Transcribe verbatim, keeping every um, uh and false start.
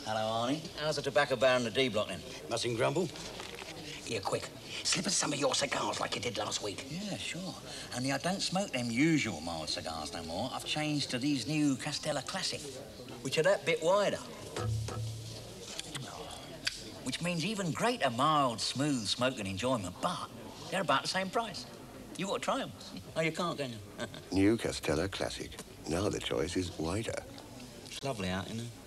Hello, Arnie. How's the tobacco bar in the D block, then? Mustn't grumble. Here, quick. Slip us some of your cigars like you did last week. Yeah, sure. Only I don't smoke them usual mild cigars no more. I've changed to these new Castella Classic, which are that bit wider. Which means even greater mild, smooth smoking enjoyment, but they're about the same price. You got to try them. Oh, you can't, can you? New Castella Classic. Now the choice is wider. It's lovely out, isn't it?